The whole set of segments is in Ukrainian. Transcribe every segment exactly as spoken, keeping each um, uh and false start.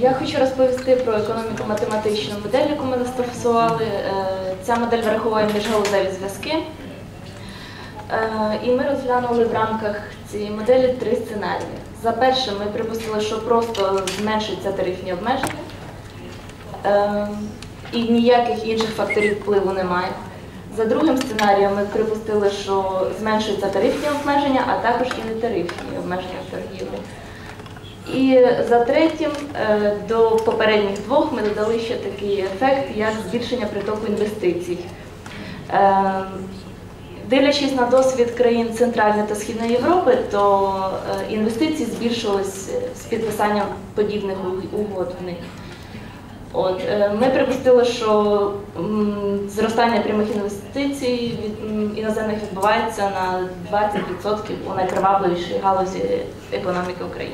Я хочу розповісти про економіко-математичну модель, яку ми застосували. Ця модель враховує міжгалузеві зв'язки. І ми розглянули в рамках цієї моделі три сценарії. За перше, ми припустили, що просто зменшуються тарифні обмеження і ніяких інших факторів впливу немає. За другим сценарієм ми припустили, що зменшуються тарифні обмеження, а також і нетарифні обмеження в торгівлі. І за третім, до попередніх двох ми додали ще такий ефект, як збільшення притоку інвестицій. Дивлячись на досвід країн Центральної та Східної Європи, то інвестиції збільшились з підписанням подібних угод в них. От, ми припустили, що зростання прямих інвестицій від іноземних відбувається на двадцять відсотків у найпривабливішій галузі економіки України.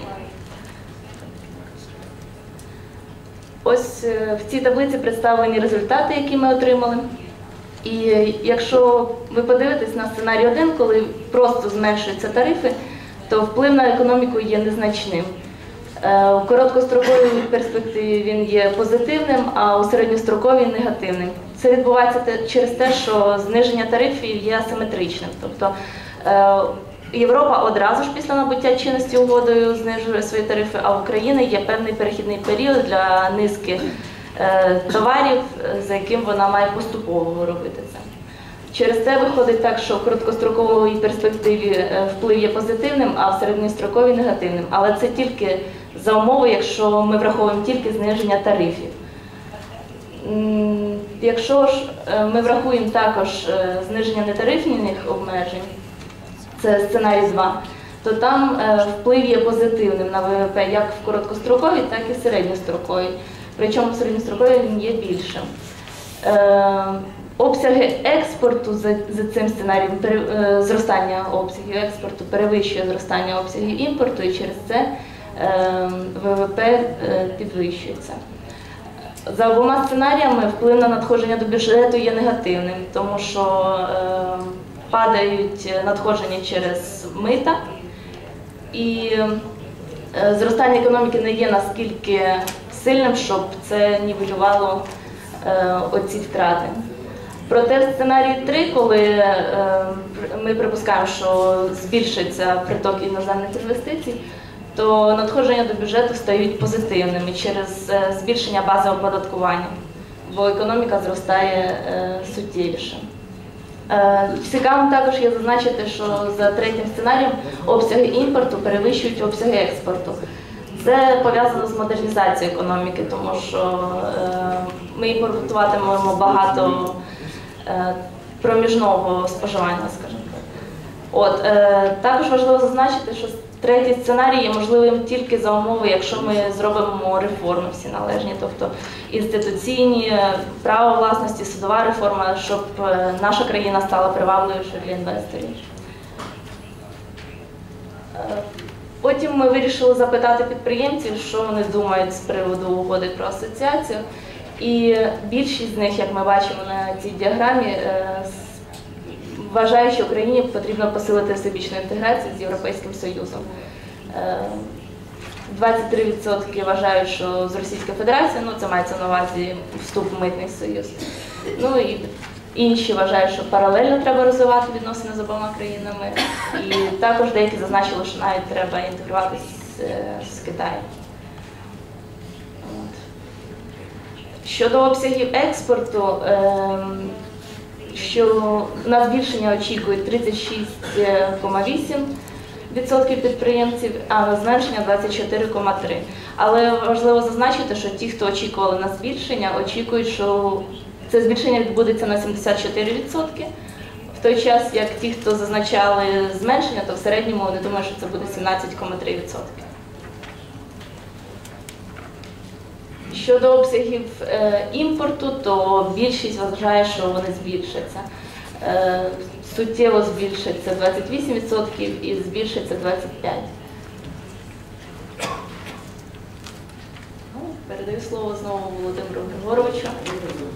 Ось в цій таблиці представлені результати, які ми отримали. І якщо ви подивитесь на сценарій один, коли просто зменшуються тарифи, то вплив на економіку є незначним. У короткостроковій перспективі він є позитивним, а у середньостроковій – негативним. Це відбувається через те, що зниження тарифів є асиметричним. Тобто Європа одразу ж після набуття чинності угодою знижує свої тарифи, а в Україні є певний перехідний період для низки товарів, за яким вона має поступово робити це. Через це виходить так, що в короткостроковій перспективі вплив є позитивним, а в середньостроковій – негативним. Але це тільки за умови, якщо ми враховуємо тільки зниження тарифів. Якщо ж ми врахуємо також зниження нетарифних обмежень, це сценарій два, то там вплив є позитивним на ВВП як в короткостроковій, так і в середньостроковій. Причому в середньостроковій він є більшим. Обсяги експорту за цим сценарієм, зростання обсягів експорту перевищує зростання обсягів імпорту, і через це ВВП підвищується. За обома сценаріями вплив на надходження до бюджету є негативним, тому що падають надходження через мита, і зростання економіки не є наскільки сильним, щоб це нівелювало оці втрати. Проте в сценарії три, коли ми припускаємо, що збільшиться приток іноземних інвестицій, то надходження до бюджету стають позитивними через збільшення бази оподаткування, бо економіка зростає суттєвіше. Цікавим також є зазначити, що за третім сценарієм обсяги імпорту перевищують обсяги експорту. Це пов'язано з модернізацією економіки, тому що ми імпортуватимемо багато проміжного споживання, скажімо так. От, також важливо зазначити, що третій сценарій є можливим тільки за умови, якщо ми зробимо реформи всі належні, тобто інституційні, право власності, судова реформа, щоб наша країна стала привабливішою для інвесторів. Потім ми вирішили запитати підприємців, що вони думають з приводу угоди про асоціацію. І більшість з них, як ми бачимо на цій діаграмі, вважає, що Україні потрібно посилити всебічну інтеграцію з Європейським Союзом. двадцять три відсотки вважають, що з Російською Федерацією, ну це мається на увазі вступ в Митний Союз. Ну і інші вважають, що паралельно треба розвивати відносини з обома країнами. І також деякі зазначили, що навіть треба інтегруватися з, з Китаєм. Щодо обсягів експорту, що на збільшення очікують тридцять шість цілих вісім десятих відсотка підприємців, а на зменшення двадцять чотири цілих три десятих. Але важливо зазначити, що ті, хто очікували на збільшення, очікують, що це збільшення відбудеться на сімдесят чотири відсотки, в той час, як ті, хто зазначали зменшення, то в середньому вони думають, що це буде сімнадцять цілих три десятих відсотка. Щодо обсягів е, імпорту, то більшість вважає, що вони збільшаться. Е, суттєво збільшиться двадцять вісім відсотків і збільшиться двадцять п'ять відсотків. Передаю слово знову Володимиру Григоровичу.